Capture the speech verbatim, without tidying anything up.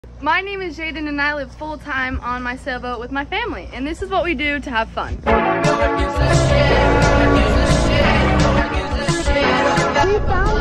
My name is Jaden and I live full-time on my sailboat with my family, and this is what we do to have fun. We found